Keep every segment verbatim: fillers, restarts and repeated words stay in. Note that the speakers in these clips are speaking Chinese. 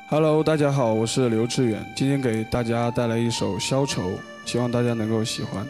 Hello，大家好，我是刘志远，今天给大家带来一首《消愁》，希望大家能够喜欢。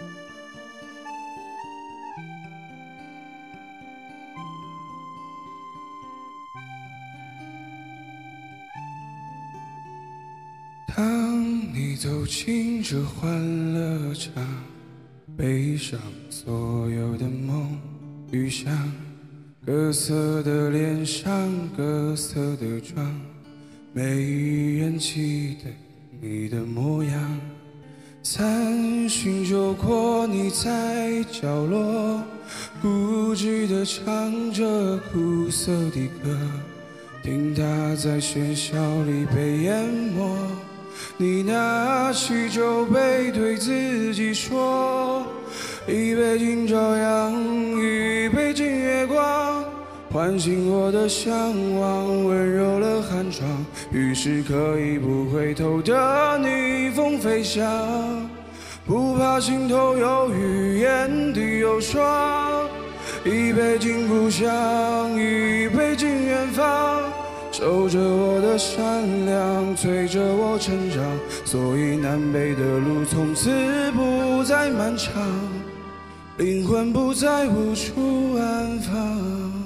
当你走进这欢乐场，背上所有的梦与想，各色的脸上，各色的妆，没人记得你的模样。三巡酒过，你在角落固执地唱着苦涩的歌，听它在喧嚣里被淹没。你拿起酒杯，对自己说：一杯敬朝阳，一杯敬月光，唤醒我的向往，温柔了寒窗，于是可以不回头的逆风飞翔，不怕心头有雨，眼底有霜。一杯敬故乡，一杯敬远方，守着我的善良，催着我成长，所以南北的路从此不再漫长，灵魂不再无处安放。